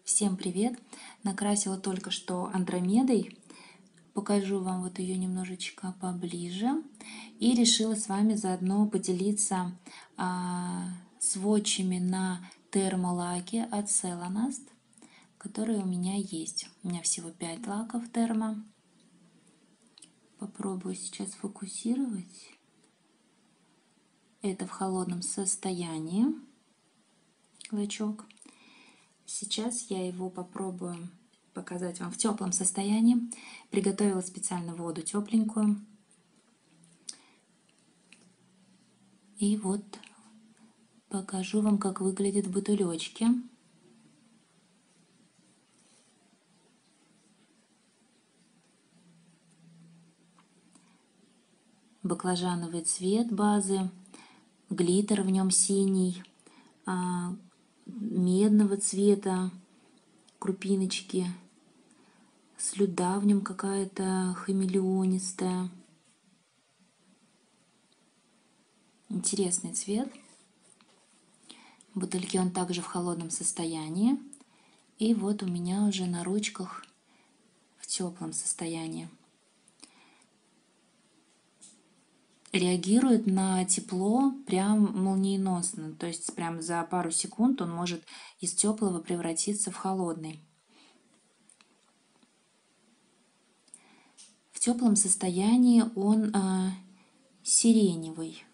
Всем привет! Накрасила только что Андромедой. Покажу вам вот ее немножечко поближе. И решила с вами заодно поделиться сводчами на термолаке от Celonast, которые у меня есть. У меня всего 5 лаков термо. Попробую сейчас фокусировать. Это в холодном состоянии лачок. Сейчас я его попробую показать вам в теплом состоянии. Приготовила специально воду тепленькую. И вот покажу вам, как выглядит в бутылечке. Баклажановый цвет базы, глиттер в нем синий, медного цвета крупиночки, слюда в нем какая-то хамелеонистая. Интересный цвет. В бутыльке он также в холодном состоянии. И вот у меня уже на ручках в теплом состоянии. Реагирует на тепло прям молниеносно. То есть прям за пару секунд он может из теплого превратиться в холодный. В теплом состоянии он сиреневый.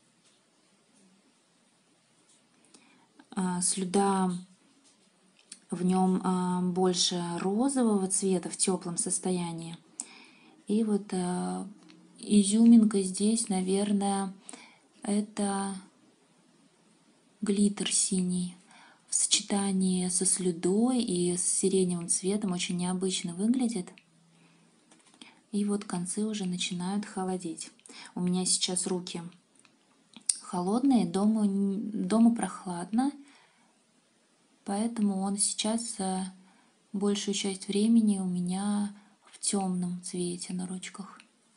Слюда в нем больше розового цвета в теплом состоянии. И вот изюминка здесь, наверное, это глиттер синий. В сочетании со слюдой и с сиреневым цветом очень необычно выглядит. И вот концы уже начинают холодеть. У меня сейчас руки холодные, дома прохладно, поэтому он сейчас большую часть времени у меня в темном цвете на ручках.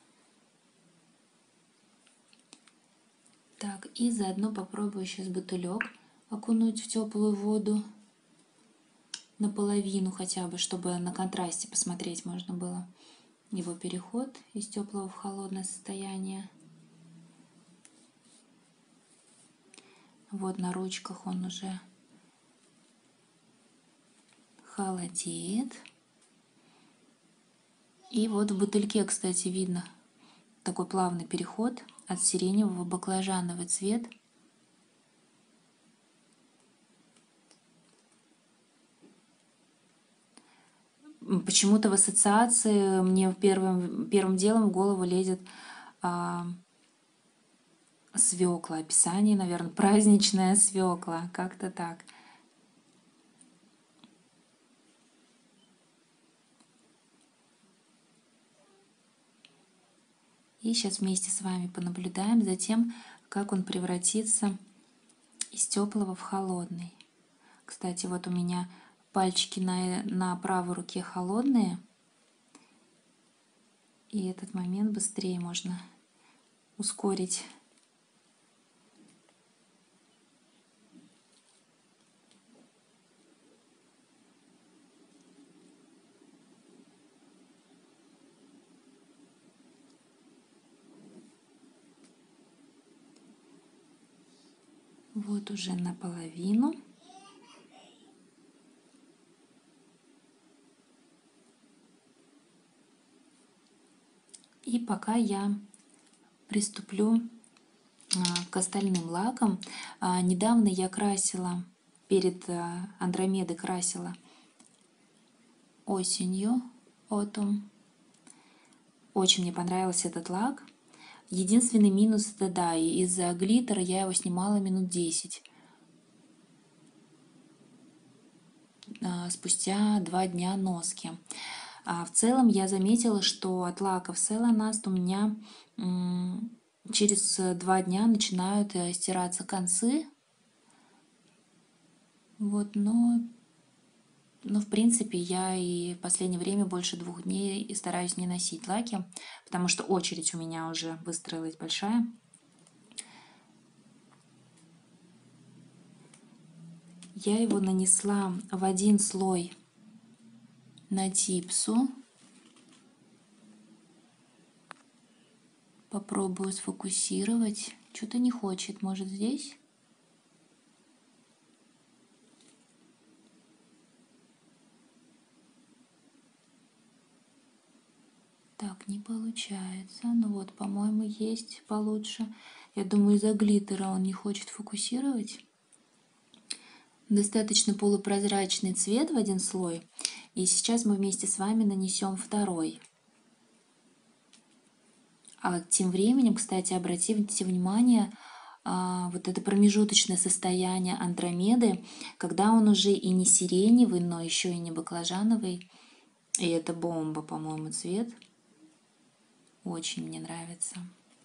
Так, и заодно попробую сейчас бутылек окунуть в теплую воду наполовину хотя бы, чтобы на контрасте посмотреть можно было его переход из теплого в холодное состояние. Вот на ручках он уже холодеет. И вот в бутыльке, кстати, видно такой плавный переход от сиреневого в баклажановый цвет. Почему-то в ассоциации мне первым делом в голову лезет свекла. Описание, наверное, праздничная свекла. Как-то так. И сейчас вместе с вами понаблюдаем за тем, как он превратится из теплого в холодный. Кстати, вот у меня пальчики на правой руке холодные. И этот момент быстрее можно ускорить. Вот уже наполовину. И пока я приступлю к остальным лакам. Недавно я красила, перед Андромедой красила осенью, Autumn. Очень мне понравился этот лак. Единственный минус это да, из-за глиттера я его снимала минут 10. Спустя 2 дня носки. В целом я заметила, что от лаков Celonast у меня через 2 дня начинают стираться концы. Вот, но в принципе я и в последнее время больше 2 дней и стараюсь не носить лаки, потому что очередь у меня уже выстроилась большая. Я его нанесла в один слой на типсу. Попробую сфокусировать. Что-то не хочет. Может, здесь? Так, не получается. Ну вот, по-моему, есть получше. Я думаю, из-за глиттера он не хочет фокусировать. Достаточно полупрозрачный цвет в один слой. И сейчас мы вместе с вами нанесем второй. А тем временем, кстати, обратите внимание, вот это промежуточное состояние Андромеды, когда он уже и не сиреневый, но еще и не баклажановый. И это бомба, по-моему, цвет. Очень мне нравится.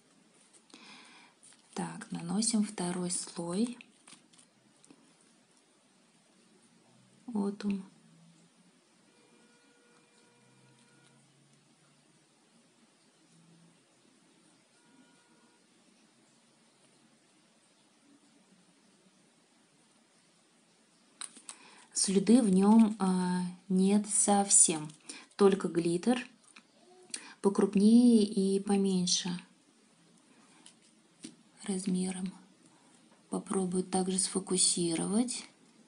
Так, наносим второй слой. Вот он. Слюды в нем нет совсем. Только глиттер. Покрупнее и поменьше размером. Попробую также сфокусировать.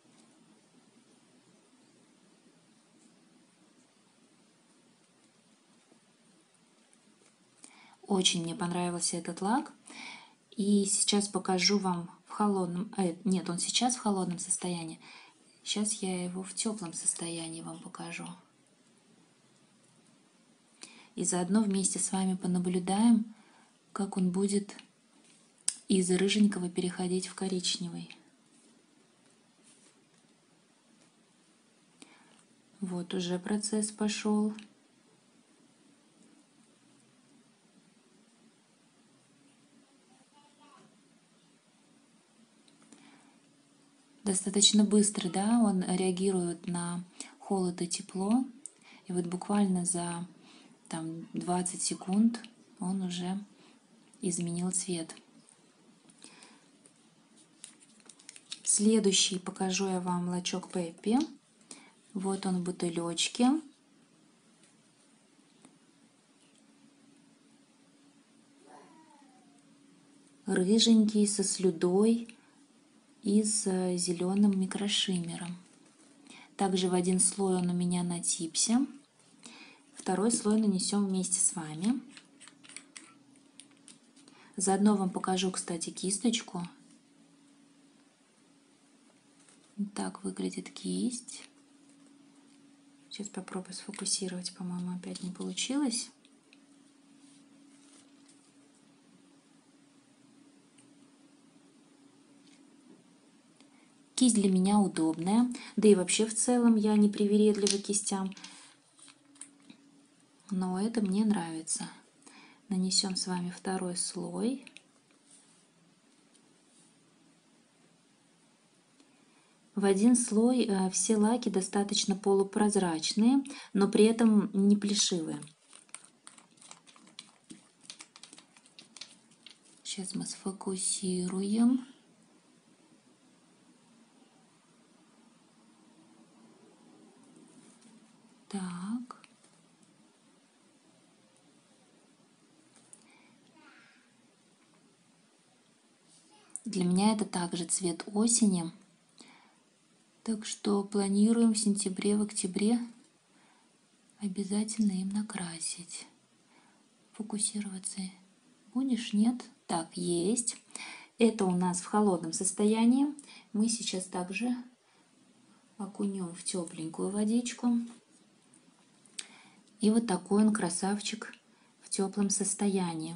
Очень мне понравился этот лак. И сейчас покажу вам в холодном... нет, он сейчас в холодном состоянии. Сейчас я его в теплом состоянии вам покажу. И заодно вместе с вами понаблюдаем, как он будет из рыженького переходить в коричневый. Вот уже процесс пошел. Достаточно быстро, да, он реагирует на холод и тепло. И вот буквально за 20 секунд он уже изменил цвет. Следующий покажу я вам лачок Пеппи. Вот он в бутылечке. Рыженький, со слюдой и с зеленым микрошиммером. Также в один слой он у меня на типсе. Второй слой нанесем вместе с вами. Заодно вам покажу, кстати, кисточку. Так выглядит кисть. Сейчас попробую сфокусировать. По-моему, опять не получилось. Кисть для меня удобная. Да и вообще в целом я не привередлива к кистям. Но это мне нравится. Нанесем с вами второй слой. В один слой все лаки достаточно полупрозрачные, но при этом не плешивые. Сейчас мы сфокусируем. Так. Для меня это также цвет осени. Так что планируем в сентябре, в октябре обязательно им накрасить. Фокусироваться будешь? Нет? Так, есть. Это у нас в холодном состоянии. Мы сейчас также окунем в тепленькую водичку. И вот такой он красавчик в теплом состоянии.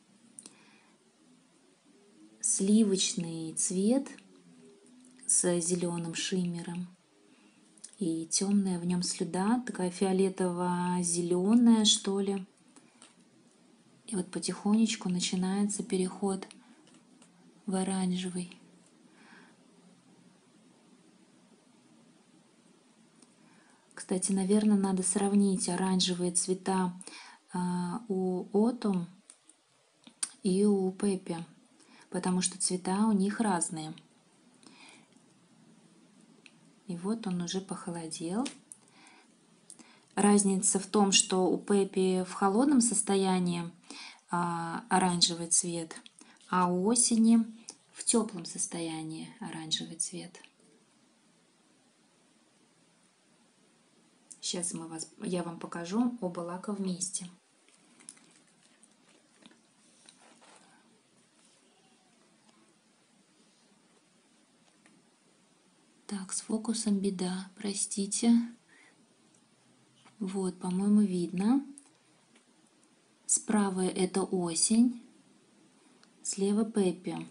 Сливочный цвет с зеленым шиммером. И темная в нем слюда, такая фиолетово-зеленая, что ли. И вот потихонечку начинается переход в оранжевый. Кстати, наверное, надо сравнить оранжевые цвета у Autumn и у Пеппи, потому что цвета у них разные. И вот он уже похолодел. Разница в том, что у Пеппи в холодном состоянии оранжевый цвет, а у Осени в теплом состоянии оранжевый цвет. Сейчас я вам покажу оба лака вместе. Так, с фокусом беда, простите. Вот, по-моему, видно. Справа это Осень, слева Пеппи.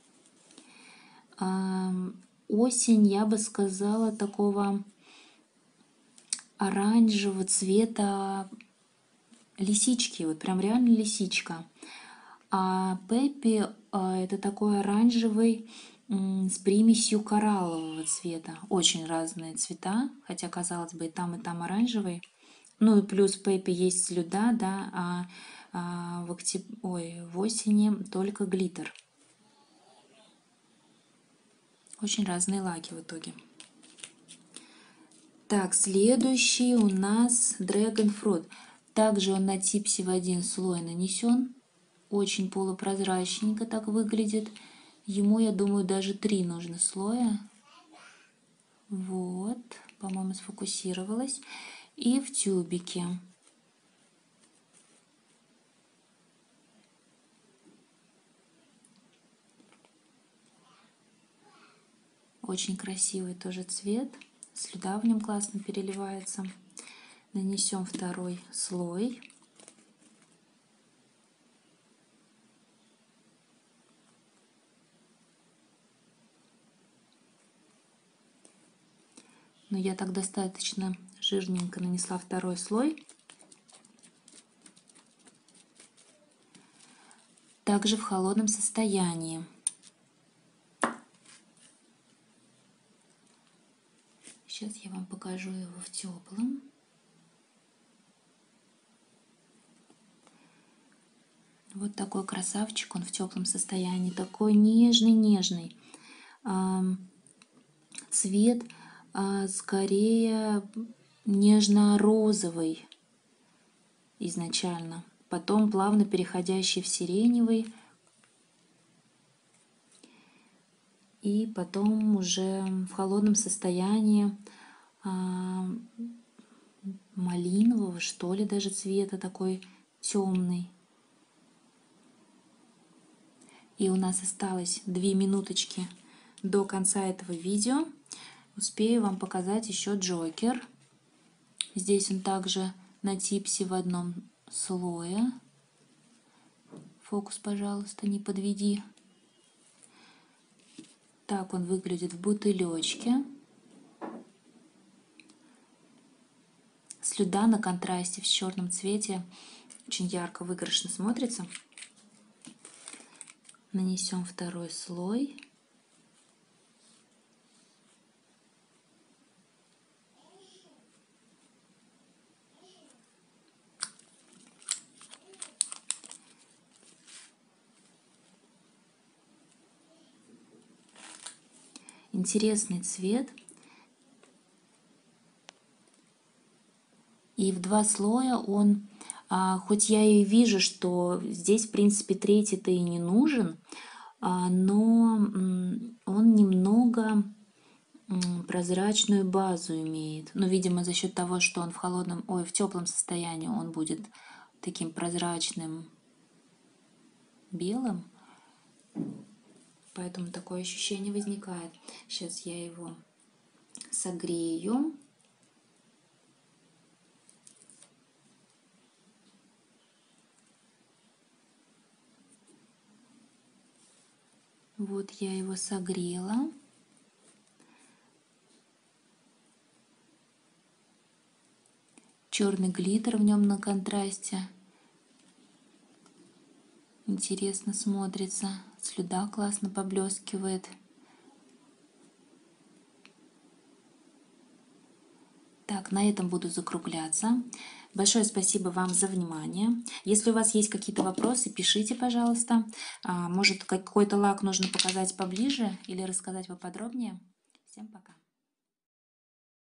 Осень, я бы сказала, такого оранжевого цвета лисички, вот прям реально лисичка. А Пеппи это такой оранжевый с примесью кораллового цвета. Очень разные цвета, хотя, казалось бы, и там оранжевый. Ну и плюс Пеппи есть слюда, да, в осени только глиттер. Очень разные лаки в итоге. Так, следующий у нас Dragon Fruit. Также он на типсе в один слой нанесен. Очень полупрозрачненько так выглядит. Ему, я думаю, даже 3 нужно слоя. Вот, по-моему, сфокусировалась. И в тюбике. Очень красивый тоже цвет. Слюда в нем классно переливается. Нанесем второй слой. Но я так достаточно жирненько нанесла второй слой. Также в холодном состоянии. Сейчас я вам покажу его в теплом. Вот такой красавчик, он в теплом состоянии, такой нежный-нежный. Цвет скорее нежно-розовый изначально, потом плавно переходящий в сиреневый, и потом уже в холодном состоянии малинового, что ли, даже цвета, такой темный. И у нас осталось 2 минуточки до конца этого видео. Успею вам показать еще Джокер. Здесь он также на типсе в одном слое. Фокус, пожалуйста, не подведи. Так он выглядит в бутылечке. Слюда на контрасте в черном цвете очень ярко, выигрышно смотрится. Нанесем второй слой. Интересный цвет. И в 2 слоя он, хоть я и вижу, что здесь, в принципе, третий-то и не нужен, но он немного прозрачную базу имеет. Ну, видимо, за счет того, что он в теплом состоянии, он будет таким прозрачным белым. Поэтому такое ощущение возникает. Сейчас я его согрею. Вот я его согрела. Черный глиттер в нем на контрасте. Интересно смотрится. Слюда классно поблескивает. Так, на этом буду закругляться. Большое спасибо вам за внимание. Если у вас есть какие-то вопросы, пишите, пожалуйста. Может, какой-то лак нужно показать поближе или рассказать поподробнее. Всем пока.